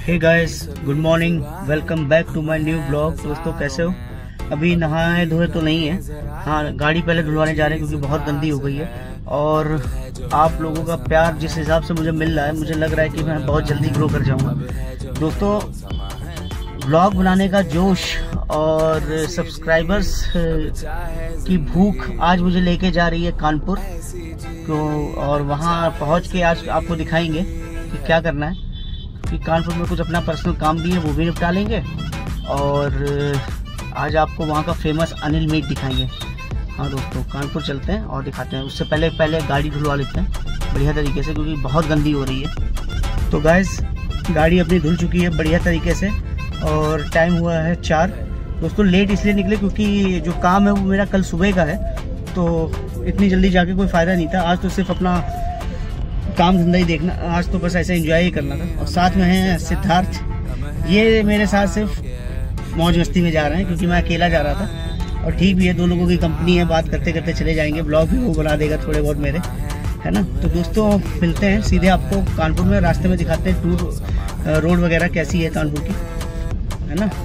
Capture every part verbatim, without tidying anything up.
Hey guys, good morning, welcome back to my new blog. दोस्तों कैसे हो? अभी नहाए धोए तो नहीं है, हाँ गाड़ी पहले धुलवाने जा रहे हैं क्योंकि बहुत गंदी हो गई है। और आप लोगों का प्यार जिस हिसाब से मुझे मिल रहा है, मुझे लग रहा है कि मैं बहुत जल्दी ग्रो कर जाऊंगा। दोस्तों, ब्लॉग बनाने का जोश और सब्सक्राइबर्स की भूख आज मुझे लेके जा रही है कानपुर तो, और वहाँ पहुँच के आज आपको दिखाएंगे कि क्या करना है। कि कानपुर में कुछ अपना पर्सनल काम भी है, वो भी निपटा लेंगे और आज आपको वहाँ का फेमस अनिल मीट दिखाएंगे। हाँ दोस्तों, कानपुर चलते हैं और दिखाते हैं। उससे पहले पहले गाड़ी धुलवा लेते हैं बढ़िया तरीके से क्योंकि बहुत गंदी हो रही है। तो गाइस, गाड़ी अपनी धुल चुकी है बढ़िया तरीके से और टाइम हुआ है चार। दोस्तों लेट इसलिए निकले क्योंकि जो काम है वो मेरा कल सुबह का है, तो इतनी जल्दी जाके कोई फ़ायदा नहीं था। आज तो सिर्फ अपना काम धंधा ही देखना, आज तो बस ऐसे एंजॉय ही करना था। और साथ में है सिद्धार्थ, ये मेरे साथ सिर्फ मौज मस्ती में जा रहे हैं क्योंकि मैं अकेला जा रहा था। और ठीक भी है, दो लोगों की कंपनी है, बात करते करते चले जाएंगे। ब्लॉग भी वो बना देगा थोड़े बहुत मेरे, है ना। तो दोस्तों मिलते हैं सीधे आपको कानपुर में, रास्ते में दिखाते हैं टूर रोड वगैरह कैसी है कानपुर की, है ना।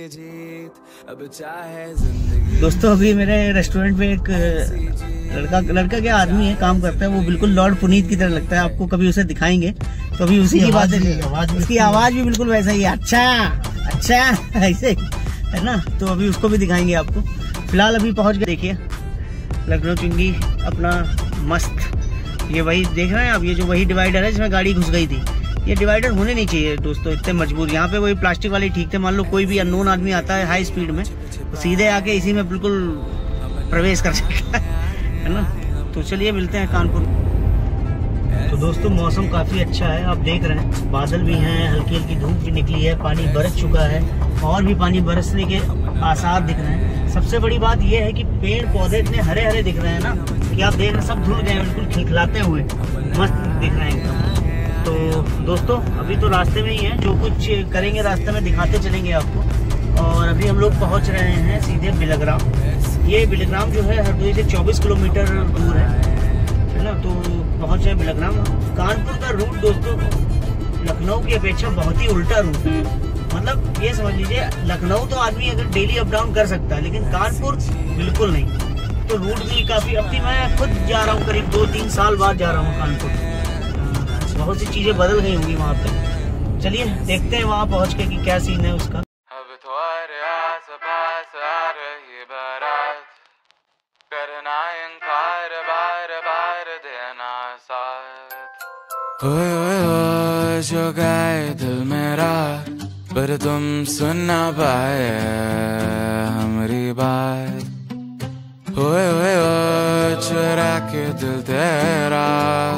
दोस्तों अभी मेरे रेस्टोरेंट में एक लड़का लड़का क्या आदमी है, काम करता है, वो बिल्कुल लॉर्ड पुनीत की तरह लगता है। आपको कभी उसे दिखाएंगे तो अभी उसी की बात है, उसकी आवाज भी बिल्कुल वैसा ही है, अच्छा अच्छा ऐसे, है ना। तो अभी उसको भी दिखाएंगे आपको। फिलहाल अभी पहुंच गए, देखिए लखनऊ चिंगी अपना मस्त। ये वही देख रहे हैं आप, ये जो वही डिवाइडर है जिसमें गाड़ी घुस गई थी। ये डिवाइडर होने नहीं चाहिए दोस्तों, इतने मजबूर। यहाँ पे वही प्लास्टिक वाले ठीक थे। मान लो कोई भी अननोन आदमी आता है हाई स्पीड में तो सीधे आके इसी में बिल्कुल प्रवेश कर सकता है, है ना। तो चलिए मिलते हैं कानपुर। तो दोस्तों मौसम काफ़ी अच्छा है, आप देख रहे हैं बादल भी हैं, हल्की हल्की धूप भी निकली है, पानी बरस चुका है और भी पानी बरसने के आसार दिख रहे हैं। सबसे बड़ी बात यह है कि पेड़ पौधे इतने हरे हरे दिख रहे हैं ना कि आप देख रहे हैं सब धुल गए, बिल्कुल खिलखिलाते हुए मस्त दिख रहे हैं एकदम। तो दोस्तों अभी तो रास्ते में ही है, जो कुछ करेंगे रास्ते में दिखाते चलेंगे आपको। और अभी हम लोग पहुंच रहे हैं सीधे बिलग्राम। ये बिलग्राम जो है हरदोई से चौबीस किलोमीटर दूर है, है ना। तो पहुंचे बिलग्राम। कानपुर का रूट दोस्तों लखनऊ की अपेक्षा बहुत ही उल्टा रूट है। मतलब ये समझ लीजिए, लखनऊ तो आदमी अगर डेली अप डाउन कर सकता है, लेकिन कानपुर बिल्कुल नहीं। तो रूट भी काफी, अब मैं खुद जा रहा हूँ, करीब दो तीन साल बाद जा रहा हूँ कानपुर। बहुत सी चीजें बदल गई होंगी वहाँ पे। चलिए देखते हैं वहाँ पहुँच के कि क्या सीन है उसका। अब तुम्हारे आस पास आ रही बारात, करना इनकार बार बार देना साथ। ओए ओए ओए जो गए दिल मेरा, पर तुम सुन ना पाए हमारी बात। ओए ओए ओए चुरा के दिल तेरा।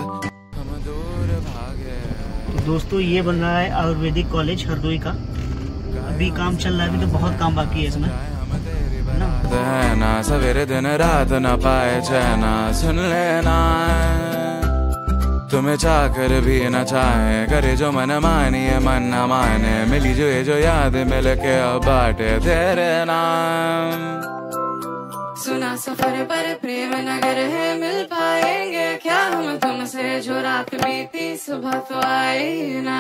दोस्तों ये बन रहा है आयुर्वेदिक कॉलेज हरदोई का, अभी काम चल रहा है, अभी तो बहुत काम बाकी है इसमें, है ना। सवेरे दिन रात न पाए चैना, सुन लेना तुम्हें चाह कर भी न चाहे, करे जो मन मानिए मन न माने, मिली जो ये जो याद मिल के अब बाटे तेरे नाम। सुना सफर पर प्रेम नगर है, मिल पाएंगे क्या हम तुमसे, जो रात बीती सुबह तो आई ना।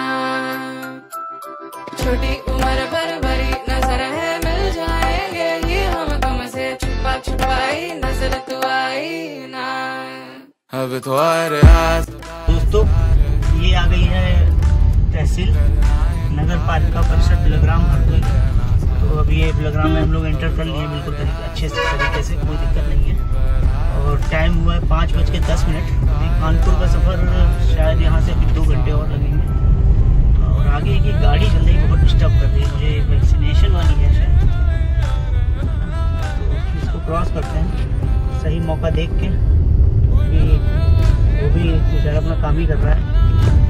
छोटी उम्र पर बड़ी नजर है, मिल जाएंगे ये हम तुमसे, छुपा छुपाई नजर तो आई ना। अब तो आरे आस। दोस्तों ये आ गई है तहसील नगर पालिका परिषद बिलग्राम हरदोई। तो अभी ये बिलग्राम में हम लोग एंटर कर लिए बिल्कुल अच्छे से तरीके से, कोई दिक्कत नहीं है। और टाइम हुआ है पाँच बज के दस मिनट। कानपुर का सफ़र शायद यहाँ से अभी दो घंटे और लगेंगे। और आगे की गाड़ी चल रही बहुत डिस्टर्ब कर रही है मुझे, वैक्सीनेशन वाली है शायद। तो इसको क्रॉस करते हैं सही मौका देख के, वो भी बेचारा अपना काम ही कर रहा है।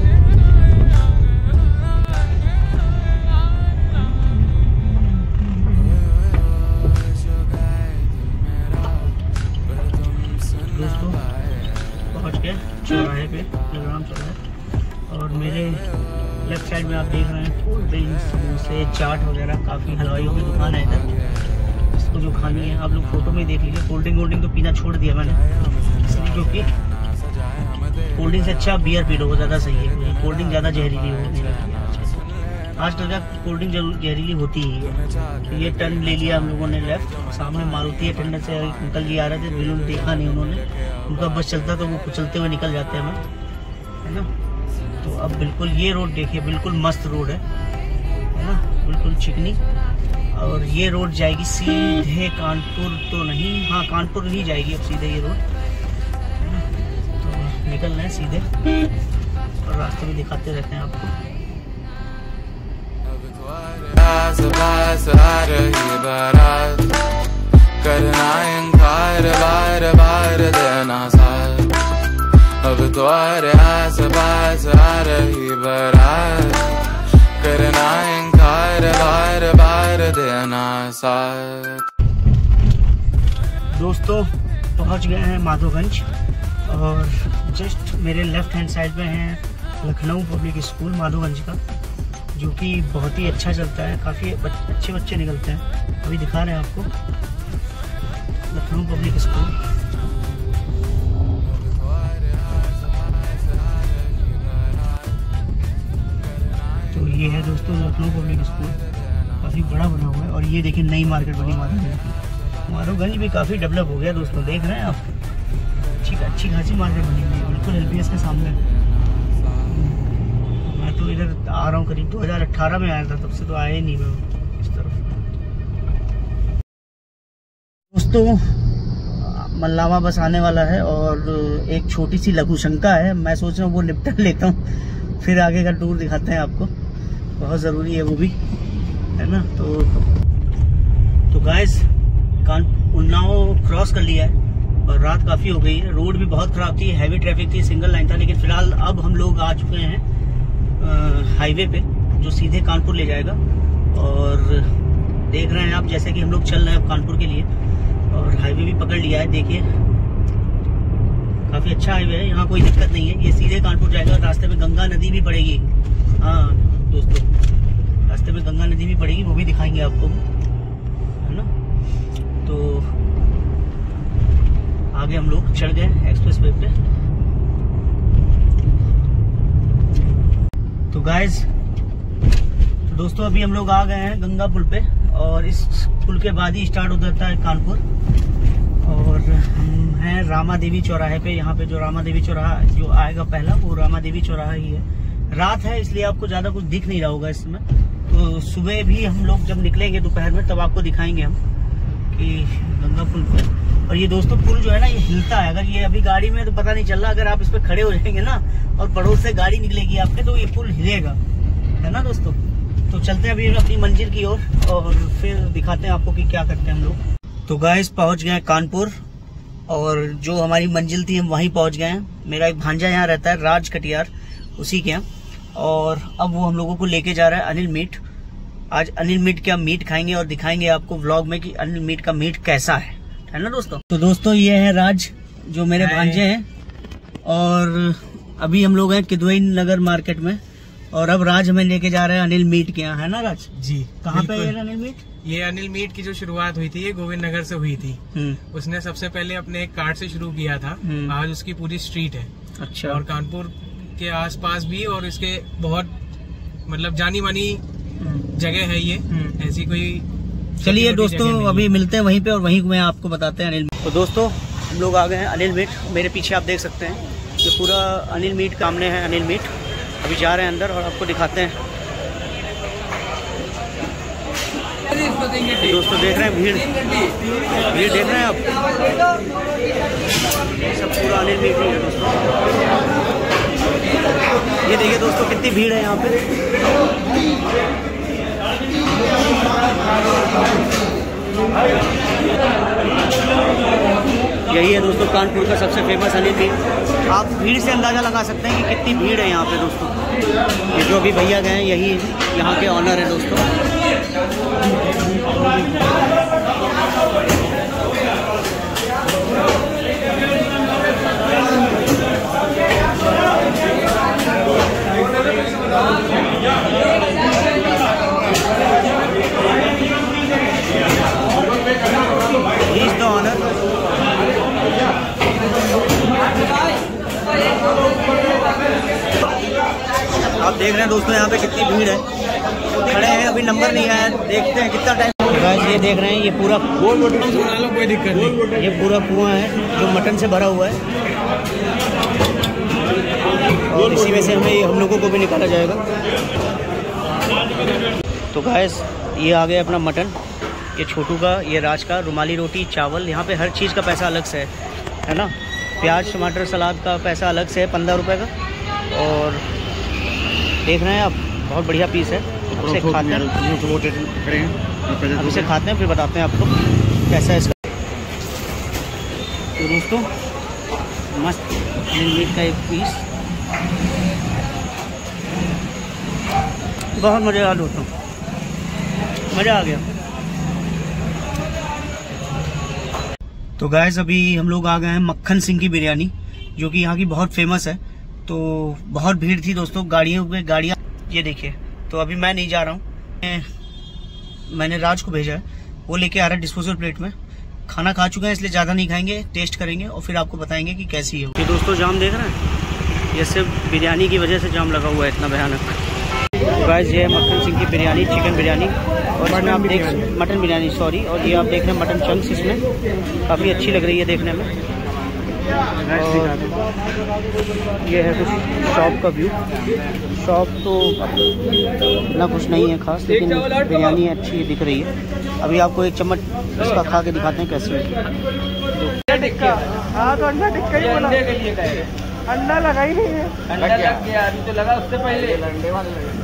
दोस्तों पहुंच गए चौराहे पे, बिलग्राम चौराहे। और मेरे लेफ्ट साइड में आप देख रहे हैं कोल्ड ड्रिंक्स, समोसे, चाट वगैरह, काफ़ी हलवाइयों की दुकान है इधर। इसको जो खानी है आप लोग फोटो में देख लीजिए। कोल्ड ड्रिंक वोल्ड ड्रिंक तो पीना छोड़ दिया मैंने, इसलिए क्योंकि कोल्ड ड्रिंक से अच्छा बियर पी लो, वो ज़्यादा सही है। कोल्ड ड्रिंक ज़्यादा जहरीली होती है। आजकल क्या कोल्ड ड्रिंक जहरीली होती ही है। तो ये टर्न ले लिया हम लोगों ने लेफ्ट, सामने मारुति अटेंडेंट से अंकल जी आ रहे थे, बिल्कुल देखा नहीं उन्होंने, उनका बस चलता तो वो कुचलते हुए निकल जाते हैं हमें, है ना। तो अब बिल्कुल ये रोड देखिए, बिल्कुल मस्त रोड है, है ना, बिल्कुल चिकनी। और ये रोड जाएगी सीधे कानपुर, तो नहीं, हाँ कानपुर ही जाएगी अब सीधे ये रोड, है ना। तो निकल रहे हैं सीधे और रास्ते में दिखाते रहते हैं आपको। करना इनकार बार बार देना साथ, अब तो आस पास आ रही बारात, करना इनकार बार बार देना साथ। दोस्तों पहुंच गए हैं माधोगंज और जस्ट मेरे लेफ्ट हैंड साइड में है लखनऊ पब्लिक स्कूल माधोगंज का, जो कि बहुत ही अच्छा चलता है, काफ़ी अच्छे बच्चे निकलते हैं। अभी दिखा रहे हैं आपको लखनऊ पब्लिक स्कूल। तो ये है दोस्तों लखनऊ पब्लिक स्कूल, काफ़ी बड़ा बना हुआ है। और ये देखिए नई मार्केट बनी माधोगंज की। माधोगंज भी काफ़ी डेवलप हो गया दोस्तों, देख रहे हैं आप, अच्छी अच्छी खासी मार्केट बनी हुई है, बिल्कुल एल पी एस के सामने। मैं तो इधर आ रहा हूँ करीब दो हज़ार अठारह में आया था, तब से तो आया ही नहीं मैं इस तरफ। दोस्तों मल्लावा बस आने वाला है और एक छोटी सी लघु शंका है, मैं सोच रहा हूँ वो निपटा लेता हूँ, फिर आगे का टूर दिखाते हैं आपको, बहुत ज़रूरी है वो भी, है ना। तो तो गाइस कान उन्नाव क्रॉस कर लिया है और रात काफ़ी हो गई है, रोड भी बहुत ख़राब थी, हैवी ट्रैफिक थी, सिंगल लाइन था। लेकिन फिलहाल अब हम लोग आ चुके हैं हाईवे पे जो सीधे कानपुर ले जाएगा। और देख रहे हैं आप जैसे कि हम लोग चल रहे हैं अब कानपुर के लिए, और हाईवे भी पकड़ लिया है, देखिए काफ़ी अच्छा हाईवे है, यहाँ कोई दिक्कत नहीं है, ये सीधे कानपुर जाएगा। रास्ते में गंगा नदी भी पड़ेगी, हाँ दोस्तों रास्ते में गंगा नदी भी पड़ेगी, वो भी दिखाएंगे आपको, है ना। तो आगे हम लोग चढ़ गए एक्सप्रेस वे पे। तो गाइज दोस्तों अभी हम लोग आ गए हैं गंगा पुल पे, और इस पुल के बाद ही स्टार्ट हो जाता है कानपुर। और हम हैं रामा देवी चौराहे पे, यहाँ पे जो रामा देवी चौराहा जो आएगा पहला, वो रामा देवी चौराहा ही है। रात है इसलिए आपको ज़्यादा कुछ दिख नहीं रहा होगा इस समय, तो सुबह भी हम लोग जब निकलेंगे दोपहर में तब आपको दिखाएंगे हम कि गंगा पुल पे। और ये दोस्तों पुल जो है ना ये हिलता है, अगर ये अभी गाड़ी में तो पता नहीं चल रहा, अगर आप इस पे खड़े हो जाएंगे ना और पड़ोस से गाड़ी निकलेगी आपके तो ये पुल हिलेगा, है ना दोस्तों। तो चलते हैं अभी अपनी मंजिल की ओर और, और फिर दिखाते हैं आपको कि क्या करते हैं हम लोग। तो गाइस पहुंच गए कानपुर और जो हमारी मंजिल थी हम वहीं पहुंच गए हैं। मेरा एक भांजा यहाँ रहता है राज कटियार, उसी के यहाँ, और अब वो हम लोगों को लेके जा रहा है अनिल मीट। आज अनिल मीट का मीट खाएंगे और दिखाएंगे आपको व्लॉग में कि अनिल मीट का मीट कैसा है, है ना दोस्तों। तो दोस्तों ये है राज जो मेरे भांजे हैं, और अभी हम लोग हैं किदवई नगर मार्केट में, और अब राज हमें लेके जा रहे हैं अनिल मीट के यहाँ, है ना राज जी। कहाँ पे है अनिल मीट? ये अनिल मीट की जो शुरुआत हुई थी ये गोविंद नगर से हुई थी। उसने सबसे पहले अपने एक कार्ट से शुरू किया था, आज उसकी पूरी स्ट्रीट है। अच्छा। और कानपुर के आसपास भी और इसके बहुत मतलब जानी मानी जगह है ये, ऐसी कोई। चलिए दोस्तों अभी मिलते हैं वहीं पे और वहीं में आपको बताते हैं अनिल मीट। तो दोस्तों हम लोग आ गए हैं अनिल मीट, मेरे पीछे आप देख सकते हैं ये पूरा अनिल मीट का सामने है अनिल मीट। अभी जा रहे हैं अंदर और आपको दिखाते हैं। दोस्तों देख रहे हैं भीड़, भीड़ देख रहे हैं आप, ये सब पूरा अनिल मीट ही है दोस्तों। ये देखिए दोस्तों कितनी भीड़ है यहाँ पे। यही है दोस्तों कानपुर का सबसे फेमस अनिल मीट। आप भीड़ से अंदाज़ा लगा सकते हैं कि कितनी भीड़ है यहाँ पे दोस्तों। ये जो अभी भैया गए हैं यही यहाँ के ऑनर है दोस्तों। He is the owner. आप देख रहे हैं दोस्तों यहाँ पे कितनी भीड़ है। अभी नंबर नहीं आया, देखते हैं कितना टाइम। गाइस ये देख रहे हैं, ये पूरा कोई दिक्कत नहीं, ये पूरा कुआं है जो मटन से भरा हुआ है और इसी में से हमें हम लोगों को भी निकाला जाएगा। तो गाइस ये आ गया अपना मटन, ये छोटू का, ये राज का, रुमाली रोटी, चावल। यहाँ पे हर चीज़ का पैसा अलग से है, है ना। प्याज टमाटर सलाद का पैसा अलग से है पंद्रह रुपये का। और देख रहे हैं आप, बहुत बढ़िया पीस है। इसे खाते हैं, अब इसे खाते हैं फिर बताते हैं आपको कैसा है इसका। तो दोस्तों मस्त मीट का एक पीस, बहुत मज़े आ दोस्तों, मज़ा आ गया। तो गाइस अभी हम लोग आ गए हैं मक्खन सिंह की बिरयानी, जो कि यहाँ की बहुत फेमस है। तो बहुत भीड़ थी दोस्तों, गाड़ियों पे गाड़ियाँ, ये देखिए। तो अभी मैं नहीं जा रहा हूँ, मैंने राज को भेजा है, वो लेके आ रहा है डिस्पोजल प्लेट में। खाना खा चुके हैं इसलिए ज़्यादा नहीं खाएंगे, टेस्ट करेंगे और फिर आपको बताएंगे कि कैसी है। ये दोस्तों जाम देख रहे हैं, ये सिर्फ बिरयानी की वजह से जाम लगा हुआ है इतना भयानक। गाइस ये है मक्खन सिंह की बिरयानी, चिकन बिरयानी, और इसमें आप देख मटन बिरयानी सॉरी और ये आप देख रहे हैं मटन चंक्स, इसमें काफ़ी अच्छी लग रही है देखने में। ये है कुछ शॉप का व्यू। शॉप तो इतना कुछ नहीं है खास, लेकिन बिरयानी अच्छी दिख रही है। अभी आपको एक चम्मच इसका खा के दिखाते हैं कैसी है। हाँ तो अंडा टिक्का ही बोला, अंडा लगा ही नहीं है, अंडा लग गया अभी तो लगा उससे पहले अंडे वाले लगे।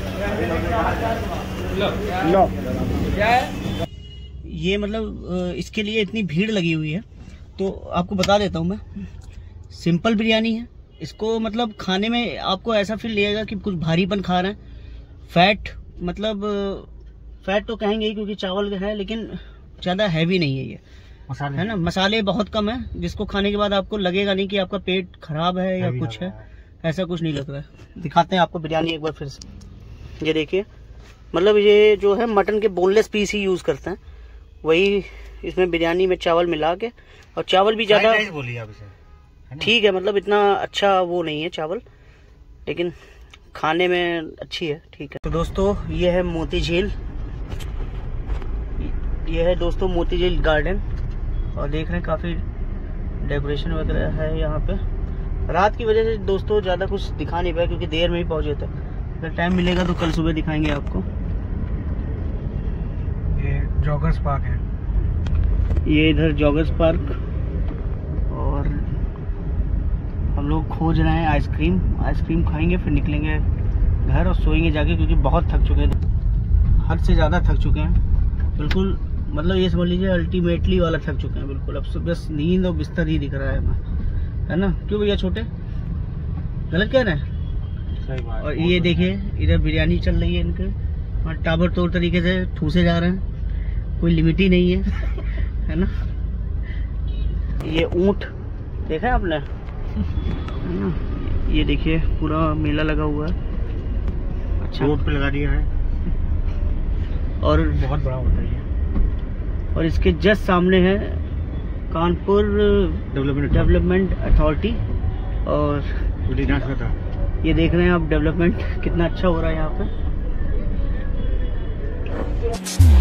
लो क्या है ये, मतलब इसके लिए इतनी भीड़ लगी हुई है। तो आपको बता देता हूँ मैं, सिंपल बिरयानी है। इसको मतलब खाने में आपको ऐसा फील लगेगा कि कुछ भारीपन खा रहे हैं। फैट मतलब फैट तो कहेंगे ही क्योंकि चावल है, लेकिन ज़्यादा हैवी नहीं है ये, है ना। मसाले बहुत कम है, जिसको खाने के बाद आपको लगेगा नहीं कि आपका पेट खराब है या कुछ है, ऐसा कुछ नहीं लग रहा है। दिखाते हैं आपको बिरयानी एक बार फिर से। ये देखिए, मतलब ये जो है मटन के बोनलेस पीस ही यूज़ करते हैं, वही इसमें बिरयानी में चावल मिला के, और चावल भी ज़्यादा ठीक है, मतलब इतना अच्छा वो नहीं है चावल, लेकिन खाने में अच्छी है, ठीक है। तो दोस्तों ये है मोती झील, ये है दोस्तों मोती झील गार्डन, और देख रहे हैं काफ़ी डेकोरेशन वगैरह है यहाँ पे। रात की वजह से दोस्तों ज़्यादा कुछ दिखा नहीं पाया क्योंकि देर में ही पहुँचे थे। अगर टाइम मिलेगा तो कल सुबह दिखाएंगे आपको। ये जॉगर्स पार्क है, ये इधर जॉगर्स पार्क, और हम लोग खोज रहे हैं आइसक्रीम। आइसक्रीम खाएंगे फिर निकलेंगे घर और सोएंगे जाके, क्योंकि बहुत थक चुके हैं, हद से ज़्यादा थक चुके हैं बिल्कुल। मतलब ये समझ लीजिए अल्टीमेटली वाला थक चुके हैं बिल्कुल। अब तो बस नींद और बिस्तर ही दिख रहा है हमें, है ना। क्यों भैया छोटे, गलत कह रहे हैं? सही बात। और ये देखिए इधर बिरयानी चल रही है इनके, और टाबर तोड़ तरीके से ठूसे जा रहे हैं, कोई लिमिट ही नहीं है, है ना। ये ऊंट देखा है आपने, है ना। ये देखिए पूरा मेला लगा हुआ है, अच्छा रोड पे लगा दिया है, और बहुत बड़ा होता है। और इसके जस्ट सामने है कानपुर डेवलपमेंट डेवलपमेंट अथॉरिटी, और ये देख रहे हैं आप डेवलपमेंट कितना अच्छा हो रहा है यहाँ पे।